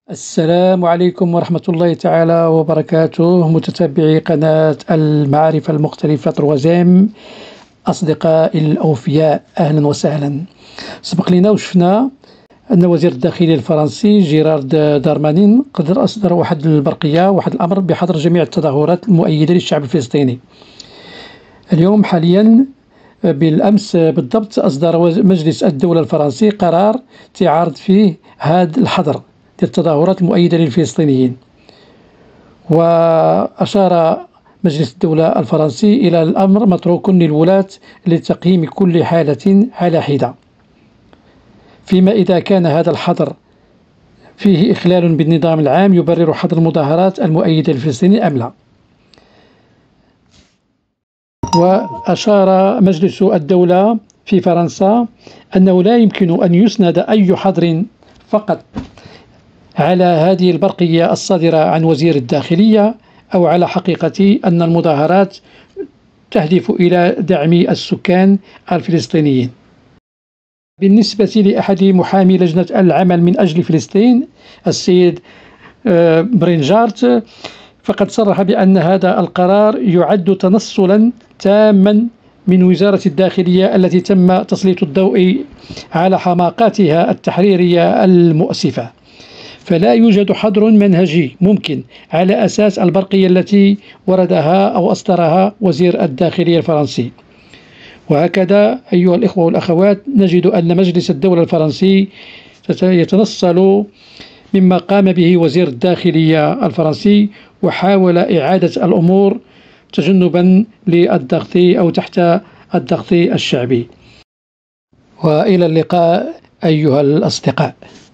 السلام عليكم ورحمة الله تعالى وبركاته، متتبعي قناة المعارف المختلفة تروازيم، أصدقائي الأوفياء، أهلا وسهلا. سبق لنا وشفنا أن وزير الداخلية الفرنسي جيرارد دارمانين قدر أصدر واحد الأمر بحظر جميع التظاهرات المؤيدة للشعب الفلسطيني. اليوم حاليا بالأمس بالضبط أصدر مجلس الدولة الفرنسي قرار تعارض فيه هذا الحظر التظاهرات المؤيدة للفلسطينيين، وأشار مجلس الدولة الفرنسي إلى الأمر متروك للولاة لتقييم كل حالة على حدة، فيما إذا كان هذا الحظر فيه إخلال بالنظام العام يبرر حظر المظاهرات المؤيدة للفلسطينيين أم لا. وأشار مجلس الدولة في فرنسا أنه لا يمكن أن يسند أي حظر فقط على هذه البرقية الصادرة عن وزير الداخلية أو على حقيقة أن المظاهرات تهدف إلى دعم السكان الفلسطينيين. بالنسبة لأحد محامي لجنة العمل من أجل فلسطين السيد برينجارت، فقد صرح بأن هذا القرار يعد تنصلا تاما من وزارة الداخلية التي تم تسليط الضوء على حماقاتها التحريرية المؤسفة، فلا يوجد حظر منهجي ممكن على أساس البرقية التي وردها أو أصدرها وزير الداخلية الفرنسي. وهكذا أيها الإخوة والأخوات، نجد أن مجلس الدولة الفرنسي يتنصل مما قام به وزير الداخلية الفرنسي، وحاول إعادة الأمور تجنبا للضغط أو تحت الضغط الشعبي. وإلى اللقاء أيها الأصدقاء.